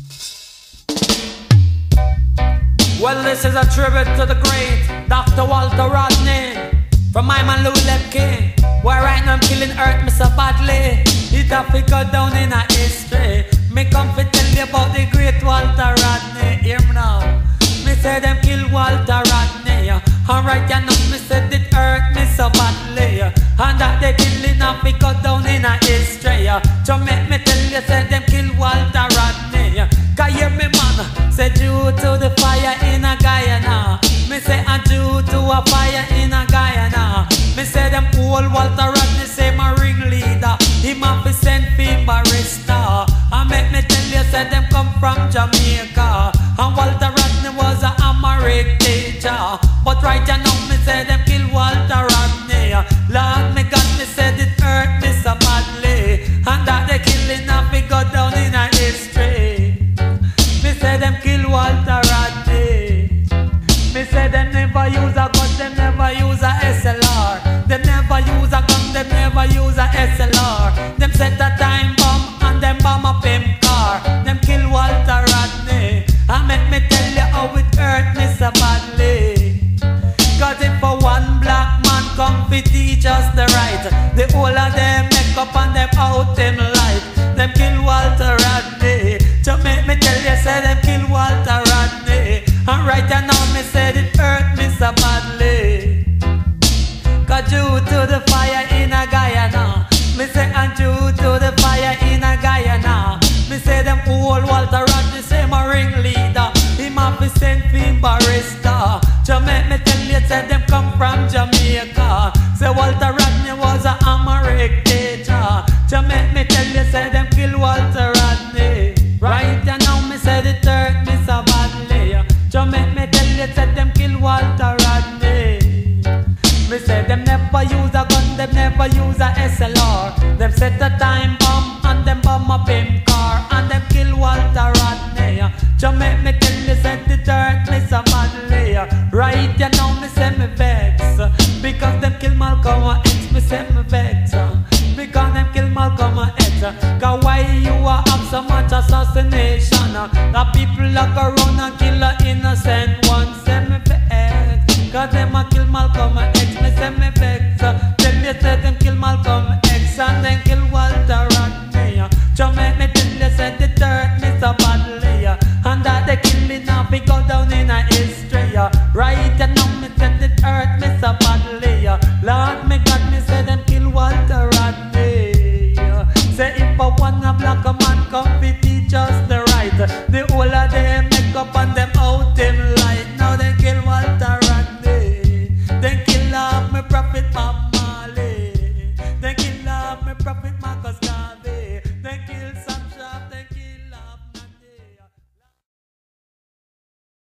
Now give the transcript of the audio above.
Well, this is a tribute to the great Dr. Walter Rodney from my man Louis King. Where right now I'm killing earth me so badly. It have to go down in a history. Me come to tell you about the great Walter Rodney. Hear me now. Me say them kill Walter Rodney. Alright, you know me said it hurt me so badly. And that they killing have to go down in a history. So make me tell you, say them kill Walter Rodney. Cause hear me man, say due to the fire in a Guyana. Me say and due to a fire in a Guyana. Me say them old Walter Rodney say my ringleader. Him have to send for barrister. And make me tell you, say them come from Jamaica. And Walter Rodney was a Amharic teacher. But right you know me say them kill Walter Rodney. Lord me God, me said it hurt me so badly. And that they killing have to go down in a history. Me say them kill Walter Rodney. Me say them never use a gun, them never use a SLR. Them never use a gun, them never use a SLR. Them set a time bomb and them bomb a pimp car. Them kill Walter Rodney. And make me tell you how it hurt me so badly. Cause if for one black man come fi teach us the right, the whole of them make up and them out in life. Them kill Walter Rodney. So make me tell you, say them kill Walter Rodney. And right now me said it hurt me so badly. Cause due to the fire in a Guyana, me say and due to the fire in a Guyana, me say them old Walter Rodney say my ringleader. Him have to send for barrister. So make me tell you, say them come from Jamaica. Say Walter Rodney was a Amharic teacher. So make me tell you, say them kill Walter Rodney. Right now me said it hurt me so badly. So make me tell you, say them kill Walter Rodney. Me say them never use a gun, them never use a SLR. Them set a time bomb and them bomb a pimp car. And them kill Walter Rodney. So make me tell you, say it hurt me so badly. Right you know me say me vex. Because them kill Malcolm X, me say me vex. Because them kill Malcolm X. Cause why you have so much assassination? The people that go around and kill a innocent one. Say me vex. Cause them a kill Malcolm X, me say me vex. Tell you say them kill Malcolm